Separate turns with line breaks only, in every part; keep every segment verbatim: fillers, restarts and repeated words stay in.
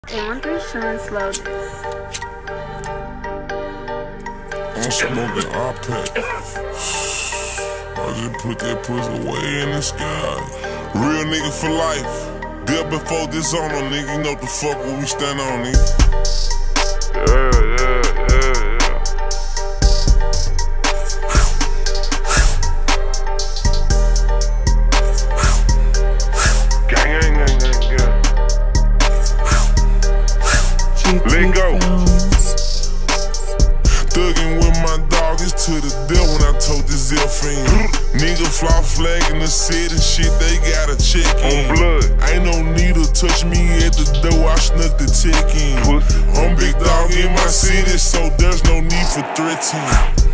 Hey, one three showing slow this.
I'm smoking R-Pack. I just put that pussy way in the sky. Real nigga for life. There before this on them, nigga. You know what the fuck what we stand on, nigga.
Yeah, yeah, yeah, yeah. Gang, gang, gang, gang, gang. Let go.
Thuggin' with my dog, it's to the death when I told this Zell fiend. Nigga fly flag in the city, shit, they gotta check in.
On blood.
Ain't no need to touch me at the door, I snuck the check in.
Pussy.
I'm big dog in my city, so there's no need for threatening.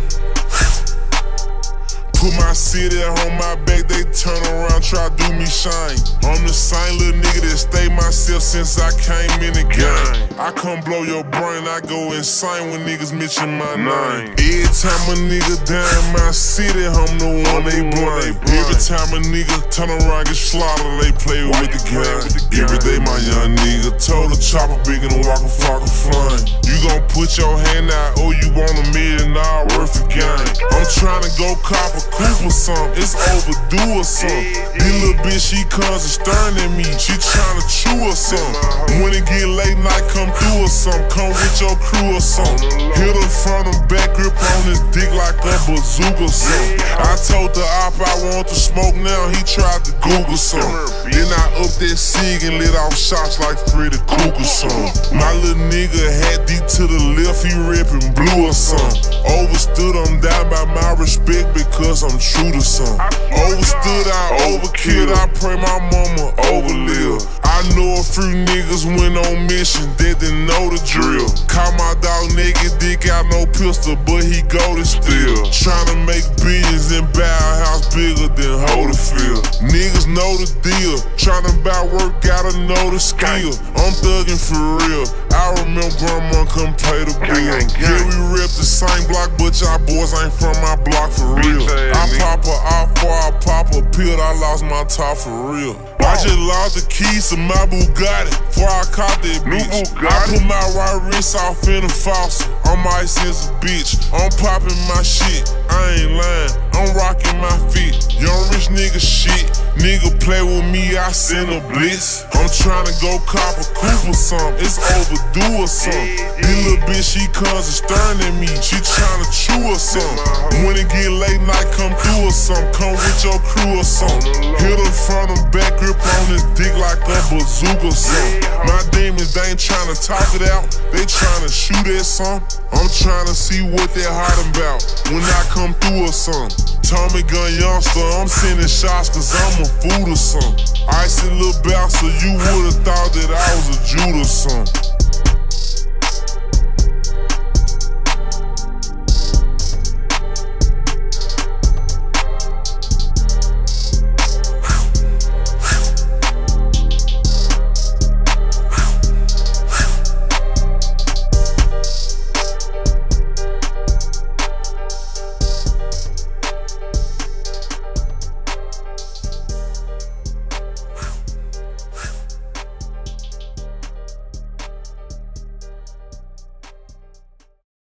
Put my city on my back, they turn around, try to do me shine. I'm the same little nigga that stayed myself since I came in the game. I come blow your brain, I go insane when niggas mention my name. Every time a nigga down my city, I'm the one they blame. Every time a nigga turn around, get slaughtered, they play with the gun. Every day my young nigga told a chopper big and walk a flock of flying. You gon' put your hand out, oh you want a million dollar worth of game. I'm trying to go cop a coupe or something, it's overdue or something. This little bitch, she comes and staring at me, she tryna chew or something. When it get late night, come through or something, come with your crew or something. Hit her front and back, grip on his dick like a bazooka or something. I told the op I want to smoke now, he tried to Google something. Then I up that cig and lit off shots like Freddy Krueger something. My little nigga had deep to the left, he rippin' blue or something. Overstood, I'm down by my respect because I'm true to something. Overstood, I overkilled, I pray my mama overlive. I know a few niggas went on mission, they didn't know the drill. Caught my dog naked, dick out no pistol, but he goated still. Tryna make billions and buy a house bigger than Holyfield. Niggas know the deal, tryna buy work, gotta know the skill. I'm thuggin' for real, I remember grandma come pay the bill. Yeah, we rep the same block, but y'all boys ain't from my block for real. I pop a off before I pop a pill, I lost my top for real. I just lost the keys to my Bugatti before I caught that bitch. I put my right wrist off in the faucet, I'm ice as a bitch. I'm popping my shit, I ain't lying, I'm rocking my feet. Young rich nigga shit, nigga play with me, I send a blitz. I'm tryna go cop a coupe or something, it's overdue or something. This little bitch, she comes and staring at me, she tryna chew or something. When it get late night, come through or something, come with your crew or something. Hit her front and back, grip on his dick like a bazooka or something. My demons, they ain't tryna talk it out, they tryna shoot at something. I'm tryna see what they hiding about when I come through or something. Tommy gun youngster, I'm sending shots cause I'm a fool or something. Icy little bouncer, you would've thought that I was a Jude or something.